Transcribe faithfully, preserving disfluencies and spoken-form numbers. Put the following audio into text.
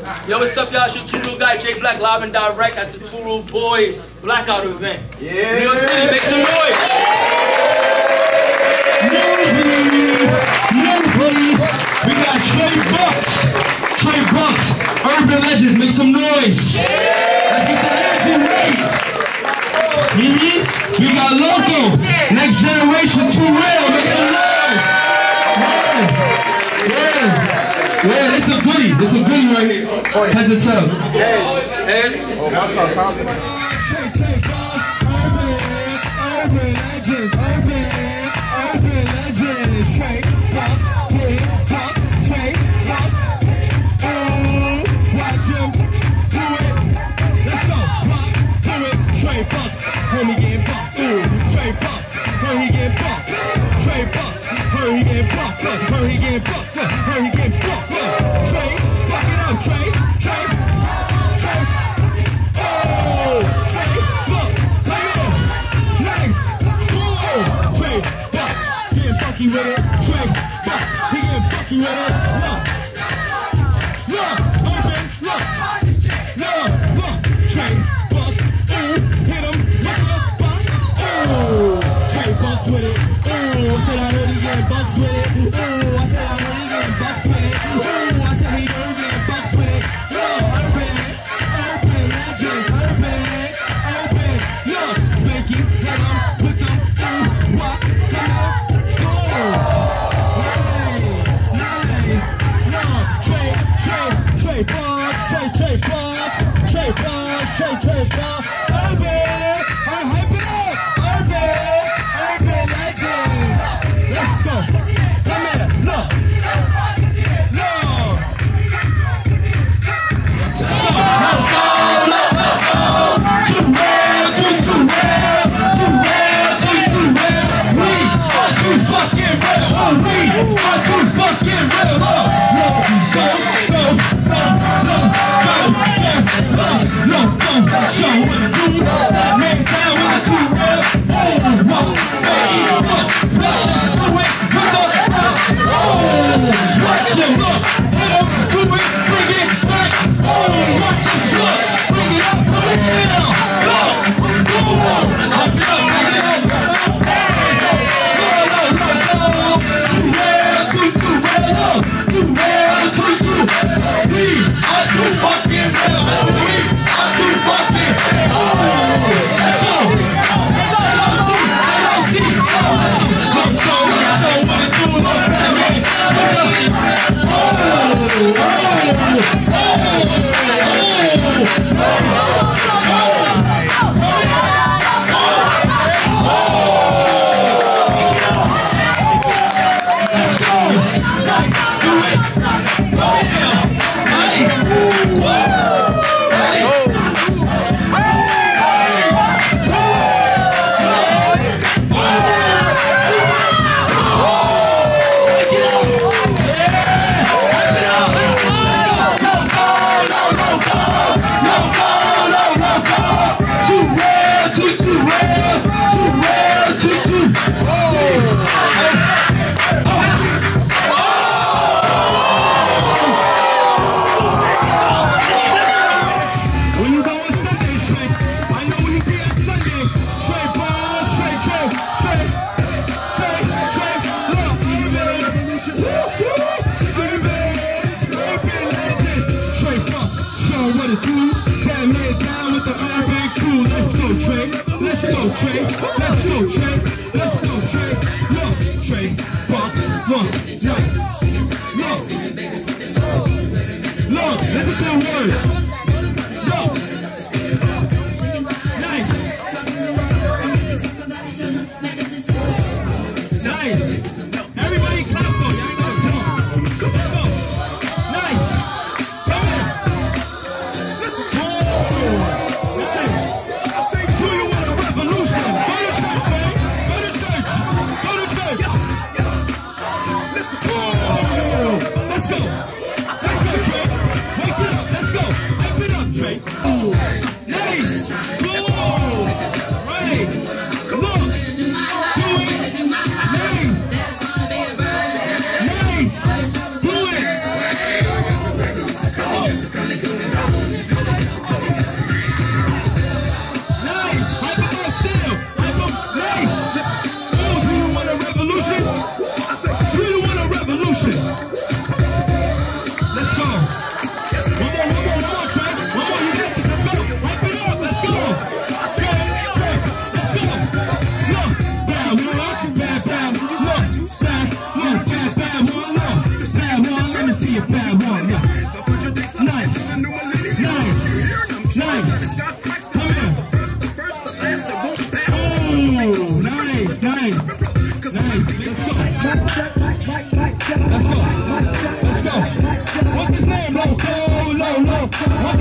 Yo, what's up, y'all? It's your Turu guy, J Black, live and direct at the Turu Boys Blackout event. Yeah. New York City, make some noise. We got Trey Bucks. Trey Bucks. Urban Legends, make some noise. Yeah. Let's get the anthem ready. Mm-hmm. We got LOCO. Next generation, T R E, make some noise. Yeah. Yeah. Yeah, this is a goodie. This is a goodie right here. Heads and tails. Heads. Heads. Oh, that's our confidence. Urban Legends. Urban. Urban Legends. Trey Bucks. Trey Bucks. Trey Bucks. Oh, watch him do it. Let's go. Rock, do it. Trey Bucks. Heard he getting bucks. Ooh, Trey Bucks. Heard he getting bucks. Trey Bucks. Heard he getting bucks. Heard he getting bucks. Heard he getting bucks. Trey, fuck it up, Trey. Trey. Trey. Oh, Trey Bucks. Come on. Nice. Oh, Trey Bucks. Getting funky with it. Trey Bucks. He getting funky with it. Look. Look. Open. Look. Look. Look. Trey Bucks. Ooh. Hit him. Look up. Bucks. Oh. Trey Bucks with it. Oh, I said I heard he getting bucks with it. Oh, I said I heard he getting bucks with it. Oh, I said he heard getting bucks with it. Yo, Urban. Urban Legends. Urban. Urban. Yo, Spanky. Hit him. With him. Ooh. What? Come on. Go. Nice. Nice. Yo, Trey. Trey. Trey Bucks. Trey. Trey Bucks. Trey Bucks. Trey. Trey Bucks. Urban. I hype it up. Urban. Urban Legends. Let's go. Come here. Look. Look. LOCO. LOCO. Too real. Too, too real. Too real. Too, too real. We are too fucking real. Oh, we are too fucking real. Oh, no, go, go, no, no, go, go, no, go, show what it do. Man down with the too real. Oh, what, stay, what, what, do it, look up, oh, watch him, look, hit him, do it, bring it back, oh, watch him, look, bring it up, come in now, go, go, hype it up, bring it up, go, go, go, go, too real, too, too real, too real, too, too, we are too fucking real, we are too fucking, oh, let's go, let's go, let's go, let's go, what it do, look back, man, look up, oh, oh, oh, oh, let's go, nice, do it, come here, nice, let's go, Trey. Let's go, Trey. Let's go, Trey. Look, Trey, Bucks, look, nice. Look, look, listen to the words. Look, nice. Nice. Everybody clap for you. I know, come on. Come on. Nice. Come on. Listen. Oh. Listen. Let's go. Let's go, Trey. Wake it up. Let's go. Once